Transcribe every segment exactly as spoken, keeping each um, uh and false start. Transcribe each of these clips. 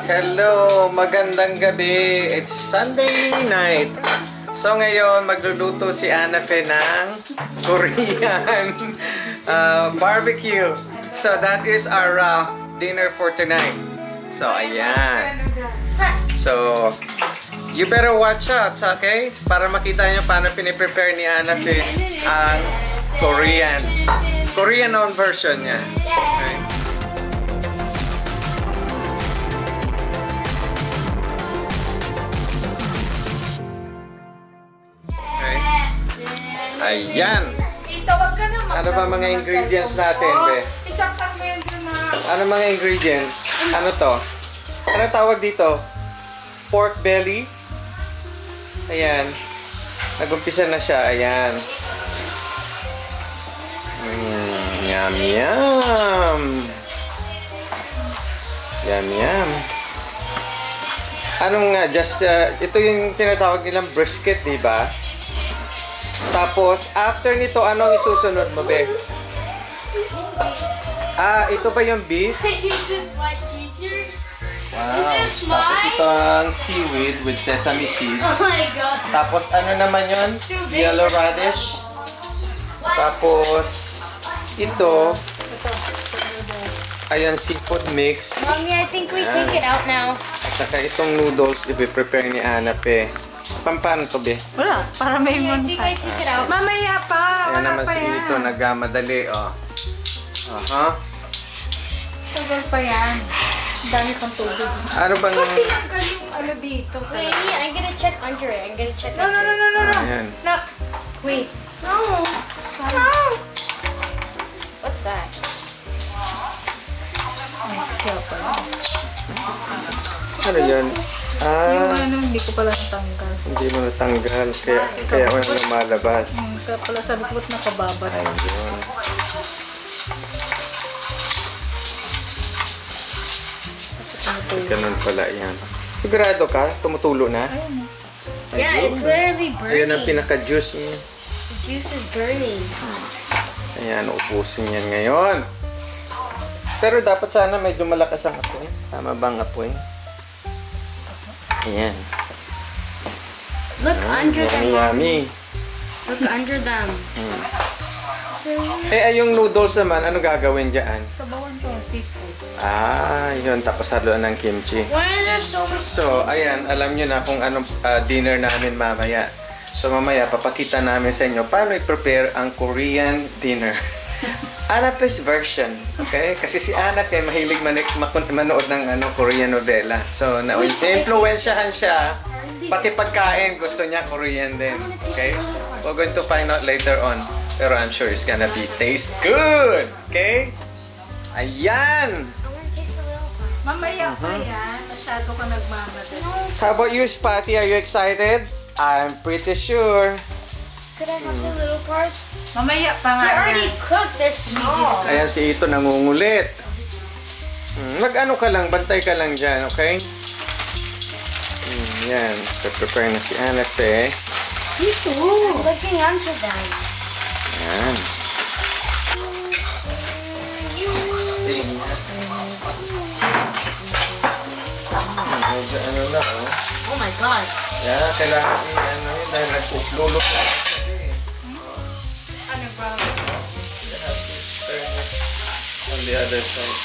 Hello, magandang gabi. It's Sunday night. So ngayon magluluto si Anafe ng Korean uh, barbecue. So that is our uh, dinner for tonight. So ayan. So you better watch out, okay? Para makita nyo paano piniprepare ni Anafe ang Korean. Korean own version niya. Okay. Ayan. Itawag ka naman. Ano ba mga ingredients natin, be? Isaksak mo yan dun mga... Ano mga ingredients? Ano to? Ano tawag dito? Pork belly. Ayan. Nag-umpisa na siya. Ayan. Mm, yum, yum. Yum, yum. Anong nga? Just, uh, ito yung tinatawag nilang brisket, di ba? Tapos, after nito, anong isusunod mo, be? Ah, ito ba yung beef? Is this my teacher? Wow. Is this Tapos mine? ito ang seaweed with sesame seeds. Oh my god. Tapos ano naman yun? Yellow radish. Tapos ito. Ayan, seafood mix. Mommy, I think we take it out now. At saka itong noodles, i-prepare ni Anafe. Pampano to, be? Wala, para may I think I monta. take it out. Mamaya pa, Ayan wala naman pa si yan. ito, nagmamadali, oh. Aha. Tagal pa yan. Ang dami pang tubig. Ano bang... Tinanggal yung ano dito. Wait, I'm gonna check under it. I'm gonna check No, no, under no, no, no, no. Ayan. No. Wait. No. No. What's that? Kaya pala. Ano yun? Yung Ah, ano, hindi ko pala natanggal. hindi mo natanggal. Kaya, kaya wala lumalabas. Hmm, kaya pala sabi ko, ba't nakababa na yun? Ayun. Ganun pala yan. Sigurado ka? Tumutulo na? Yeah, it's literally Ayun ang burning. pinaka-juice niya. The juice is burning. Ayan, ubusin yan ngayon. Pero dapat sana medyo malakas ang apoy. Tama ba ang apoy? Ayan. Look under them. Yummy, yummy. Look under them. Eh, ay yung noodles naman, ano gagawin dyan? Sabawan to, seafood. Ah, yun. Tapos haluan ng kimchi. Why is there so much? So, ayan, alam nyo na kung anong ah, dinner namin mamaya. So, mamaya, papakita namin sa inyo paano i-prepare ang Korean dinner. Anafe's version, okay? Kasi si Anafe mahilig man manood ng ano, Korean novela. So, na-influensyahan siya, pati pagkain, gusto niya Korean din, okay? We're going to find out later on. Pero I'm sure it's gonna be taste good, okay? Ayan! I want to taste the little part. Mamaya pa yan. Masyado ka nagmamadali. How about you, Spotty? Are you excited? I'm pretty sure. Could I have the little parts? Mamaya pa nga They're yan. already cooked. They're small. Ayan si Ito nangungulit. Hmm, Mag-ano ka lang, bantay ka lang dyan, okay? Hmm, yan. So, prepare na si Anafe. Dito. I'm looking under them. Yan. Medyo ano na, oh. Oh my god. Yan, kailangan i-ano yun dahil nagpuplulot na kasi. Ano ba? You have to turn it on the other side.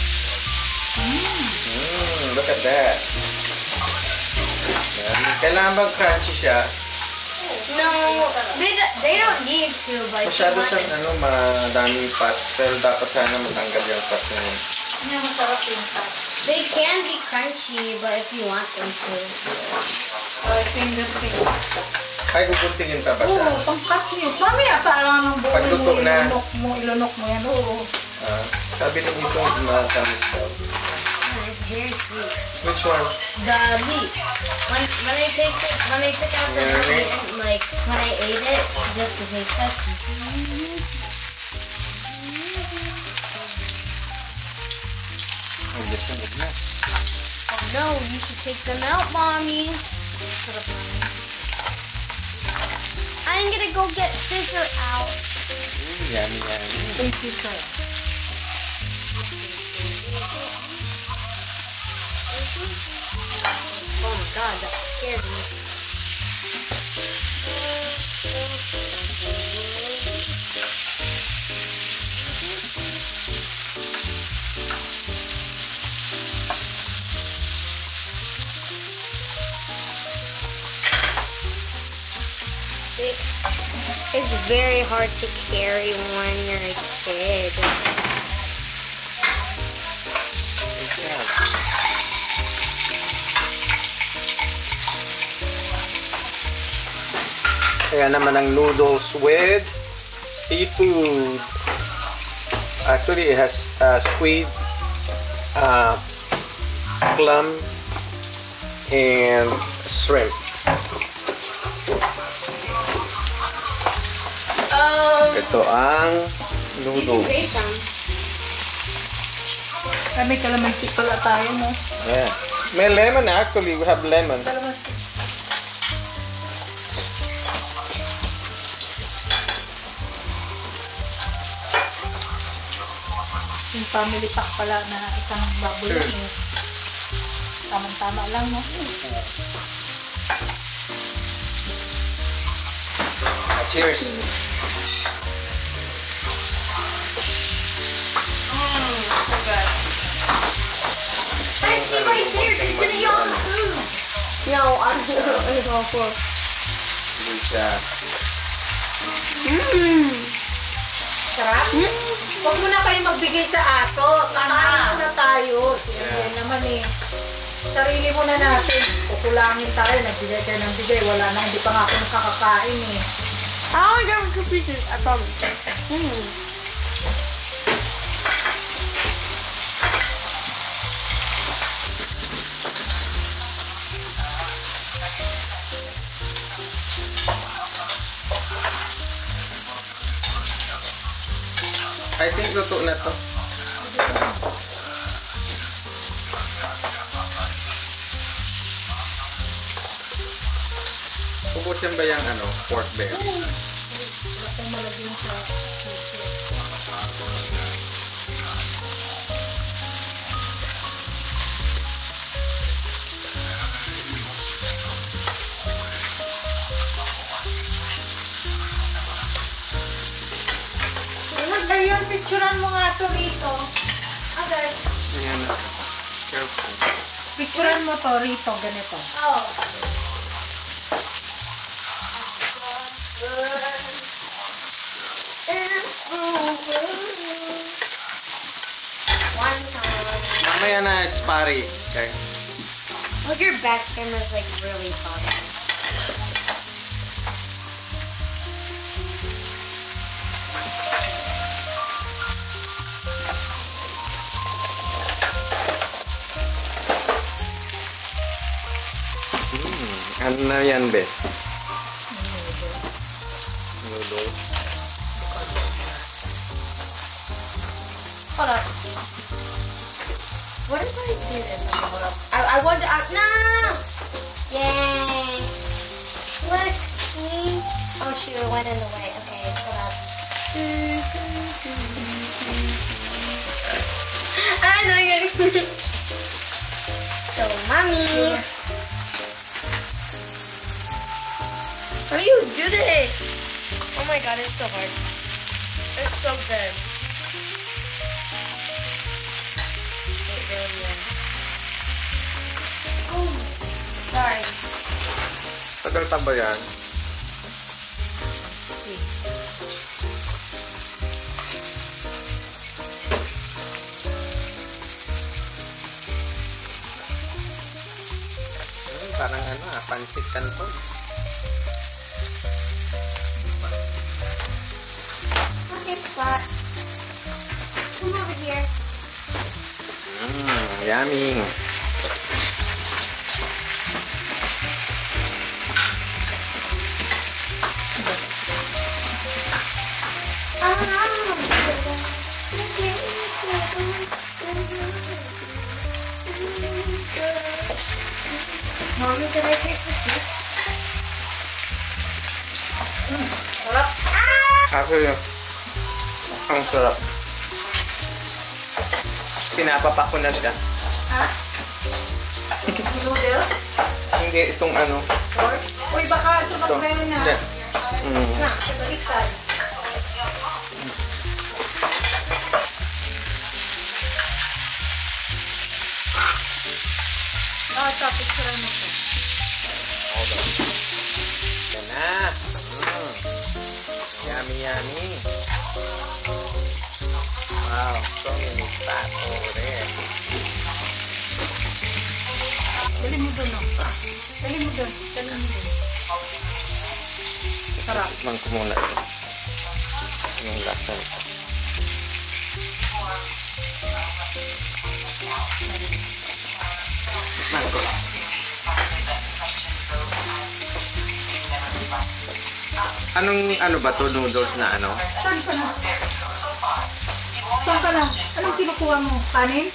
Mm, look at that. Yan. Kailangan bang crunchy siya? No, they, d- they don't need to, but if you Masyado want siyang it. ano, madaming fats, pero dapat sana matanggal yung fats na yun. Hindi masarap yung fat. They can be crunchy, but if you want them to. Uh, finger finger. Ay, guguntingin pa ba siya? Oo, pangkat niyo. Mamaya parang ng buhay mo, Pagluto na. ilunok mo, ilunok mo yan. Oo. Ah, sabi ng ito, matamis daw. Oh, it's very sweet. Which one? The meat. When when I tasted when I took out the Yeah. meat and like when I ate it, just to taste test. Ay, yes, yes, yes. Oh no, you should take them out, mommy. I'm gonna go get scissor out. Mm, yummy, yummy. Ito yung scissor. Oh my god, that scared me. It's very hard to carry when you're a kid. Ayan naman ang noodles with seafood. Actually, it has uh, squid, uh, clam, and shrimp. Um, Ito ang you can noodles. say some. Ay, may kalamansi pala tayo, no? Yeah. May lemon actually. We have lemon. Kalamansi. Yung family pack pala na isang baboy lang eh. Tamang-tama lang, no? Cheers. Hey, she right there. She's gonna eat all the food. No, I'm gonna go for. Lucia. Mmm. Sarap. Huwag mo na kayo magbigay sa aso. Kakain na tayo. Yan naman eh. Sarili mo na natin. Kukulangin tayo. Nagbigay tayo ng bigay. Wala na. Hindi pa nga ako nakakakain eh. I only got two pieces. I promise. Mm. I think luto na to. Ubusin ba yung ano, pork belly? Wala kang malagyan sa Ayun, picturean mo nga to rito. Okay. Ayan na. Careful. Picturean mo to rito, ganito. Oh. One time. Mamaya na spari. Okay. Look, your back camera's like really far. Ano na yan, be? Noodles. Hold up. What if I do this? Hold up. I, I want to. I, no! Yay! Look, see? Oh shoot, it went in the way. Okay, hold up. I know you're gonna. So, mommy. How do you do this? Oh my god, it's so hard. It's so good. It really is. Oh, sorry. Tagal pa ba yan? See. Hmm, parang ano ah, pancit canton. Okay, spot. Come over here. Mmm, yummy. Mommy, can I take the soup? Mm, sarap. Actually, ang sarap. Pinapapak ko na siya. Ah? Noodles? Hindi, itong ano. Or? Uy, baka sunog Ito. na yun na. Hindi. Mm. Na, baliktad. Ah, tapos sila mo ito. Hold on. Yan na. Mm. Yummy, yummy. Wow, so many fat over there. Dali mo doon, no? Dali mo doon. Dali mo doon. Sarap. Tikman ko muna ito. Yung lasa nito. Tikman ko. Anong ano ba to noodles na ano? Saan ka na? Saan ka na? Anong kinukuha mo? Kanin?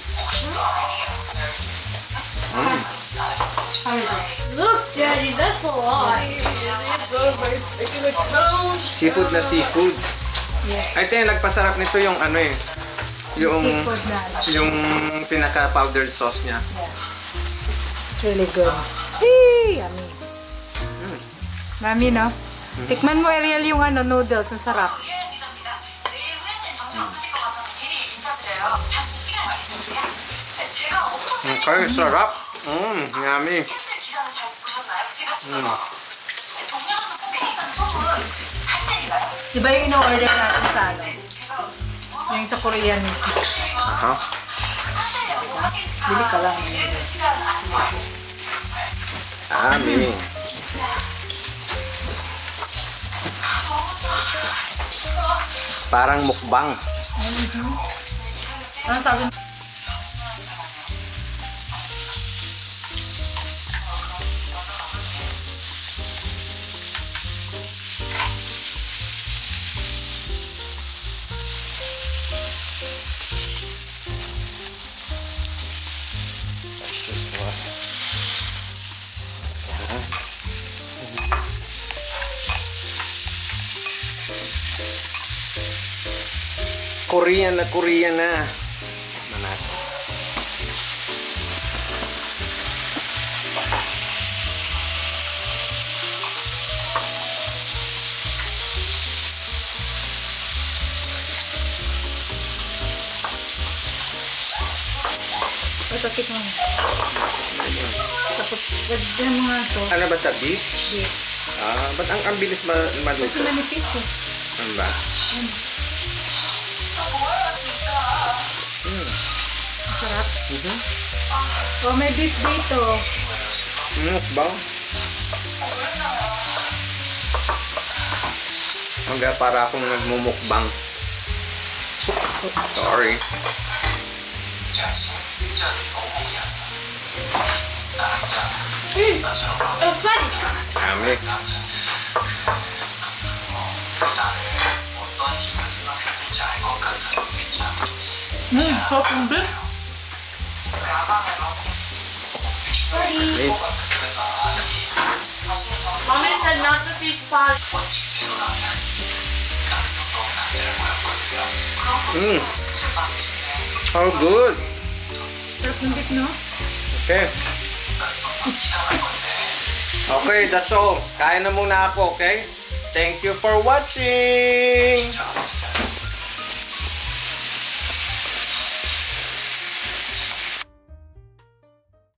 Mm. How is it? Look, Daddy, that's a lot. Seafood na seafood. Yes. I think nagpasarap nito yung ano eh. Yung Seafood na. yung pinaka powdered sauce niya. It's really good. Hey, yummy. Mami, no? Tikman mo, Ariel, yung ano, noodles. Ang sarap. Okay, sarap. Mmm, yummy. Mm. Di ba yung ino-order natin sa ano? Yung sa Korean mismo. Aha. Bili ka lang. Yummy. Parang mukbang. Ano sabi mo? Korean na Korean na. Manas. Ito, tikman. Tapos, lagyan mo nga ito. Ano ba sa beef? Beef. Ah, ba't ang, ang bilis ma Kasi maluto? manipis eh. Ano ba? Ang sarap. Mhm. Oh, may beef dito. Mukbang. Hangga para akong nagmumukbang. Sorry. Mm, it was fun. Yummy. Hmm, sarap yung beef. Hey. Mommy said not to feed pot. Mm. How good. Sarap yung beef, no? Okay. Okay, that's all. Kain na muna ako, okay? Thank you for watching.